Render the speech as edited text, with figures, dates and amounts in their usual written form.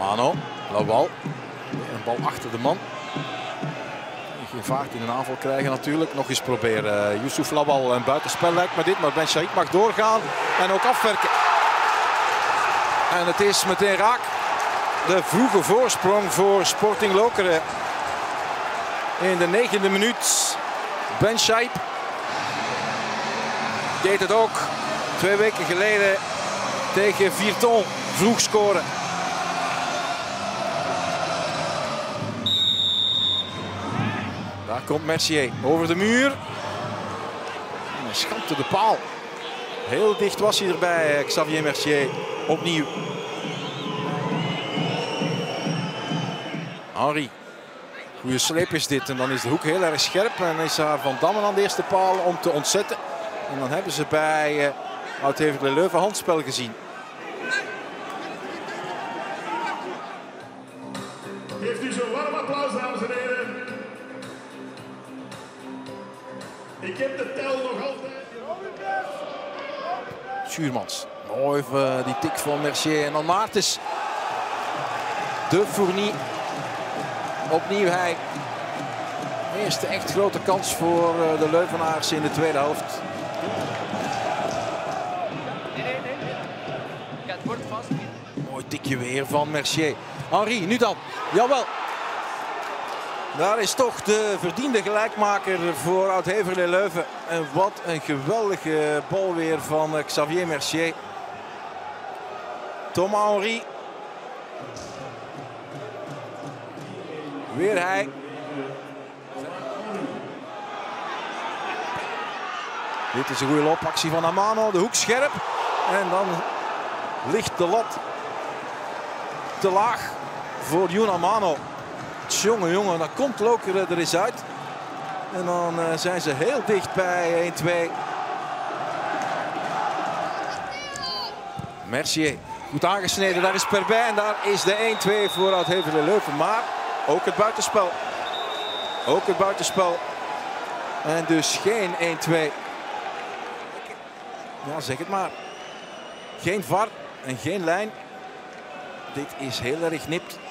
Amano, Lawal. Een bal achter de man. Geen vaart in een aanval krijgen natuurlijk. Nog eens proberen. Youssouf Lawal, een buitenspel lijkt me dit. Maar Ben Saïd mag doorgaan en ook afwerken. En het is meteen raak. De vroege voorsprong voor Sporting Lokeren. In de 9e minuut. Ben Saïd deed het ook 2 weken geleden tegen Virton. Vroeg scoren. Daar komt Mercier over de muur. En hij schampte de paal. Heel dicht was hij erbij, Xavier Mercier. Opnieuw. Henry. Goeie sleep is dit. En dan is de hoek heel erg scherp. En is daar Van Dammen aan de eerste paal om te ontzetten. En dan hebben ze bij Oud-Heverlee Leuven handspel gezien. Geeft u zo'n warm applaus, dames en heren. Ik heb de tel nog altijd. Schuurmans. Mooi die tik van Mercier. En dan Maartens. De Fournie. Opnieuw hij. Eerste echt grote kans voor de Leuvenaars in de tweede helft. Het wordt vast. Mooi tikje weer van Mercier. Henry, nu dan. Jawel. Daar is toch de verdiende gelijkmaker voor Oud-Heverlee Leuven. En wat een geweldige bal weer van Xavier Mercier. Thomas Henry. Weer hij. Dit is een goede loopactie van Amano. De hoek scherp. En dan ligt de lat te laag voor Youn Amano. Jongen, dan komt Lokeren er eens uit. En dan zijn ze heel dicht bij 1-2. Mercier, goed aangesneden. Daar is Perbij en daar is de 1-2 voor Oud-Heverlee Leuven. Maar ook het buitenspel. Ook het buitenspel. En dus geen 1-2. Ja, zeg het maar. Geen VAR en geen lijn. Dit is heel erg nipt.